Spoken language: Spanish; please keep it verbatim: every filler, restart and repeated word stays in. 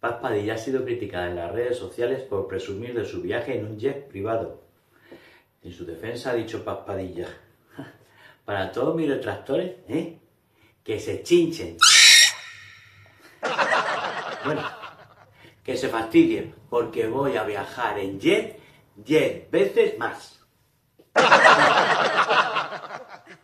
Paz Padilla ha sido criticada en las redes sociales por presumir de su viaje en un jet privado. En su defensa ha dicho Paz Padilla: para todos mis retractores, ¿eh? Que se chinchen. Bueno, que se fastidien, porque voy a viajar en jet diez veces más.